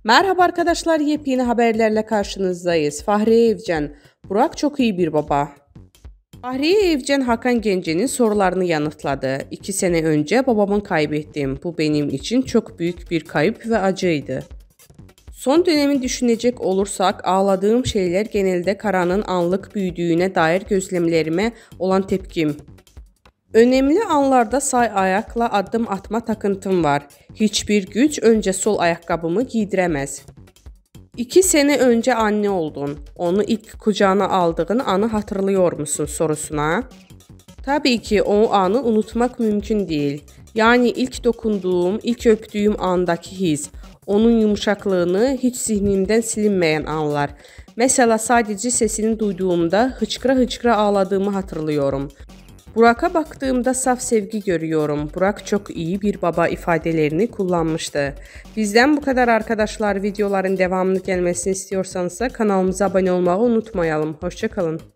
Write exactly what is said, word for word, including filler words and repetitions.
Merhaba arkadaşlar, yepyeni haberlerle karşınızdayız. Fahriye Evcen, Burak çok iyi bir baba. Fahriye Evcen Hakan Gence'nin sorularını yanıtladı. İki sene önce babamı kaybettim. Bu benim için çok büyük bir kayıp ve acıydı. Son dönemi düşünecek olursak ağladığım şeyler genelde Karan'ın anlık büyüdüğüne dair gözlemlerime olan tepkim. Önemli anlarda say ayakla adım atma takıntım var. Hiçbir güç önce sol ayakkabımı giydiremez. İki sene önce anne oldun. Onu ilk kucağına aldığın anı hatırlıyor musun sorusuna. Tabii ki o anı unutmak mümkün değil. Yani ilk dokunduğum, ilk öptüğüm andaki his. Onun yumuşaklığını hiç zihnimden silinmeyen anlar. Mesela sadece sesini duyduğumda hıçkıra hıçkıra ağladığımı hatırlıyorum. Burak'a baktığımda saf sevgi görüyorum. Burak çok iyi bir baba ifadelerini kullanmıştı. Bizden bu kadar arkadaşlar. Videoların devamını gelmesini istiyorsanız kanalımıza abone olmayı unutmayalım. Hoşça kalın.